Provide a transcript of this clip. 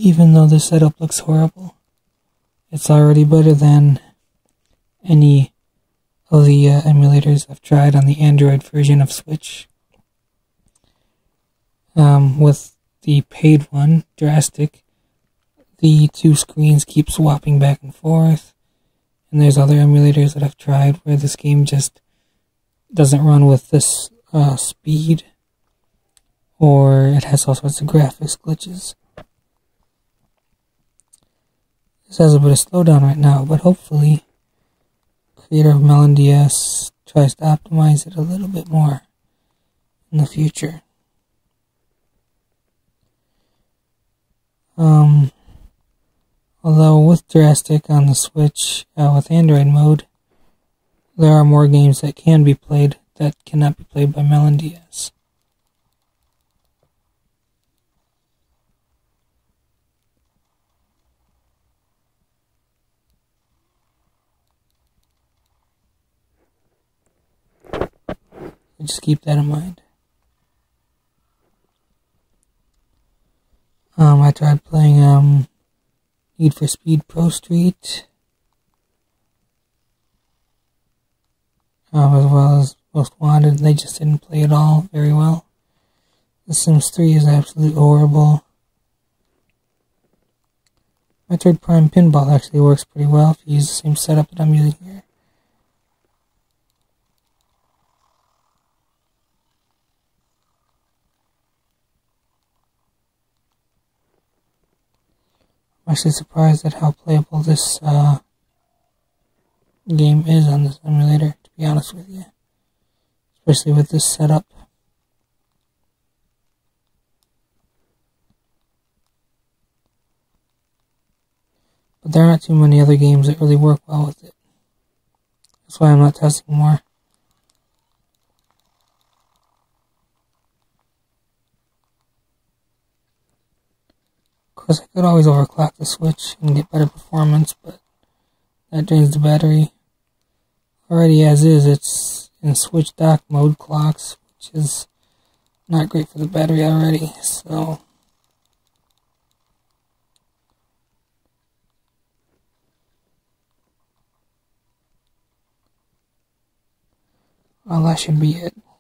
Even though the setup looks horrible, it's already better than any of the emulators I've tried on the Android version of Switch. With the paid one, Drastic, the two screens keep swapping back and forth, and there's other emulators that I've tried where this game just doesn't run with this speed, or it has all sorts of graphics glitches. This has a bit of slowdown right now, but hopefully creator of MelonDS tries to optimize it a little bit more in the future. Although with Drastic on the Switch, with Android mode, there are more games that can be played that cannot be played by MelonDS. Just keep that in mind. I tried playing Need for Speed Pro Street, as well as Most Wanted. They just didn't play at all very well. The Sims 3 is absolutely horrible. Metroid Prime Pinball actually works pretty well if you use the same setup that I'm using here. I'm actually surprised at how playable this game is on this emulator, to be honest with you. Especially with this setup. But there aren't too many other games that really work well with it. That's why I'm not testing more. Of course, I could always overclock the Switch and get better performance, but that drains the battery. Already as is, it's in Switch dock mode clocks, which is not great for the battery already, so... well, that should be it.